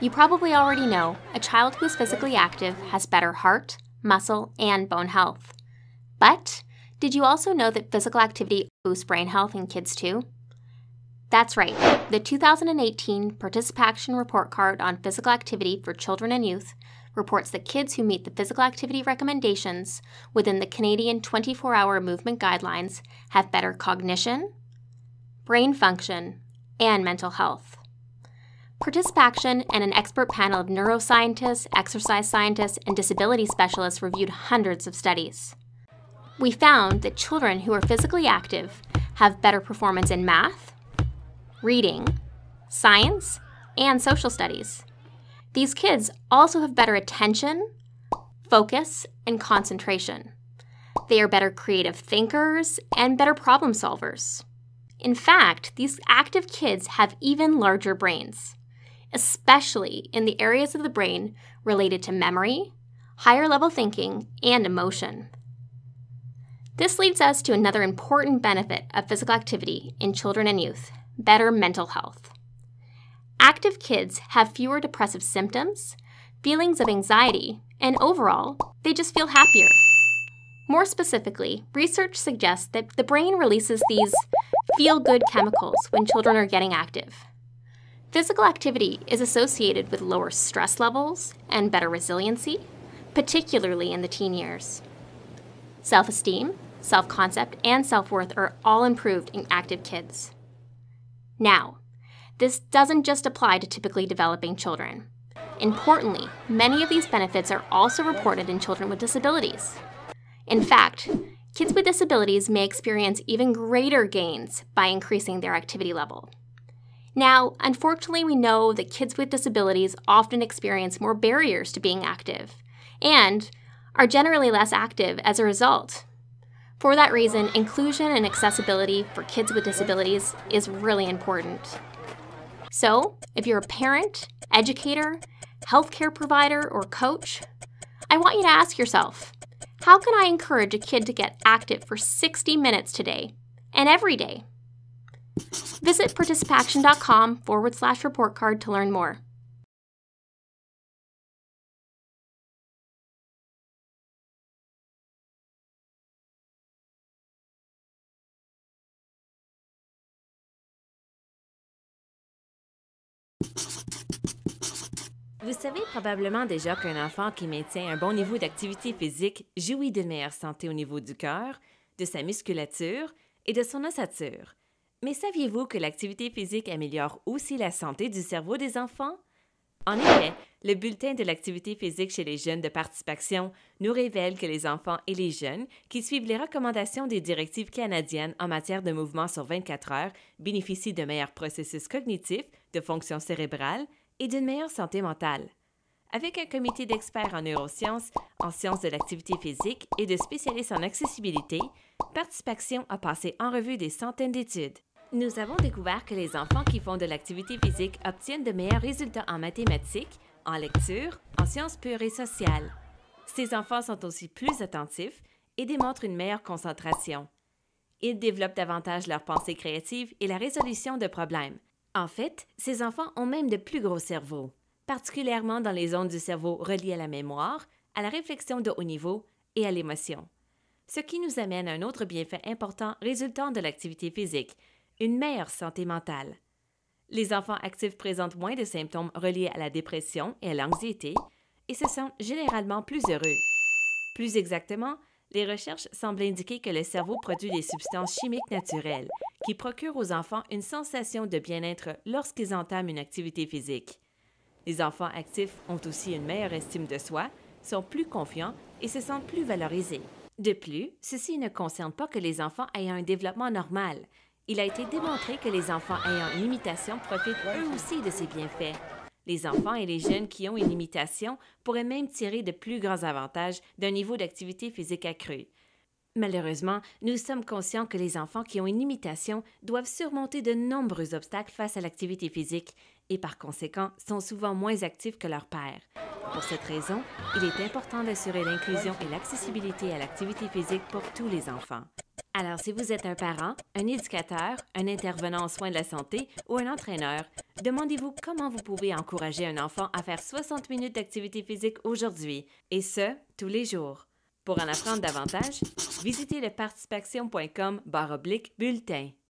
You probably already know a child who is physically active has better heart, muscle, and bone health. But did you also know that physical activity boosts brain health in kids too? That's right. The 2018 Participation Report Card on Physical Activity for Children and Youth reports that kids who meet the physical activity recommendations within the Canadian 24-hour movement guidelines have better cognition, brain function, and mental health. Participation and an expert panel of neuroscientists, exercise scientists, and disability specialists reviewed hundreds of studies. We found that children who are physically active have better performance in math, reading, science, and social studies. These kids also have better attention, focus, and concentration. They are better creative thinkers and better problem solvers. In fact, these active kids have even larger brains, especially in the areas of the brain related to memory, higher level thinking, and emotion. This leads us to another important benefit of physical activity in children and youth: better mental health. Active kids have fewer depressive symptoms, feelings of anxiety, and overall, they just feel happier. More specifically, research suggests that the brain releases these feel-good chemicals when children are getting active. Physical activity is associated with lower stress levels and better resiliency, particularly in the teen years. Self-esteem, self-concept, and self-worth are all improved in active kids. Now, this doesn't just apply to typically developing children. Importantly, many of these benefits are also reported in children with disabilities. In fact, kids with disabilities may experience even greater gains by increasing their activity level. Now, unfortunately, we know that kids with disabilities often experience more barriers to being active and are generally less active as a result. For that reason, inclusion and accessibility for kids with disabilities is really important. So, if you're a parent, educator, healthcare provider, or coach, I want you to ask yourself, how can I encourage a kid to get active for 60 minutes today and every day? Visit participaction.com/report card to learn more. Vous savez probablement déjà qu'un enfant qui maintient un bon niveau d'activité physique jouit d'une meilleure santé au niveau du cœur, de sa musculature et de son ossature. Mais saviez-vous que l'activité physique améliore aussi la santé du cerveau des enfants? En effet, le bulletin de l'activité physique chez les jeunes de Participation nous révèle que les enfants et les jeunes qui suivent les recommandations des directives canadiennes en matière de mouvement sur 24 heures bénéficient de meilleurs processus cognitifs, de fonction cérébrale et d'une meilleure santé mentale. Avec un comité d'experts en neurosciences, en sciences de l'activité physique et de spécialistes en accessibilité, Participation a passé en revue des centaines d'études. Nous avons découvert que les enfants qui font de l'activité physique obtiennent de meilleurs résultats en mathématiques, en lecture, en sciences pures et sociales. Ces enfants sont aussi plus attentifs et démontrent une meilleure concentration. Ils développent davantage leur pensée créative et la résolution de problèmes. En fait, ces enfants ont même de plus gros cerveaux, particulièrement dans les zones du cerveau reliées à la mémoire, à la réflexion de haut niveau et à l'émotion. Ce qui nous amène à un autre bienfait important résultant de l'activité physique, une meilleure santé mentale. Les enfants actifs présentent moins de symptômes reliés à la dépression et à l'anxiété et se sentent généralement plus heureux. Plus exactement, les recherches semblent indiquer que le cerveau produit des substances chimiques naturelles qui procurent aux enfants une sensation de bien-être lorsqu'ils entament une activité physique. Les enfants actifs ont aussi une meilleure estime de soi, sont plus confiants et se sentent plus valorisés. De plus, ceci ne concerne pas que les enfants ayant un développement normal. Il a été démontré que les enfants ayant une limitation profitent eux aussi de ces bienfaits. Les enfants et les jeunes qui ont une limitation pourraient même tirer de plus grands avantages d'un niveau d'activité physique accru. Malheureusement, nous sommes conscients que les enfants qui ont une limitation doivent surmonter de nombreux obstacles face à l'activité physique et par conséquent sont souvent moins actifs que leurs pairs. Pour cette raison, il est important d'assurer l'inclusion et l'accessibilité à l'activité physique pour tous les enfants. Alors, si vous êtes un parent, un éducateur, un intervenant en soins de la santé ou un entraîneur, demandez-vous comment vous pouvez encourager un enfant à faire 60 minutes d'activité physique aujourd'hui, et ce, tous les jours. Pour en apprendre davantage, visitez le participation.com/bulletin.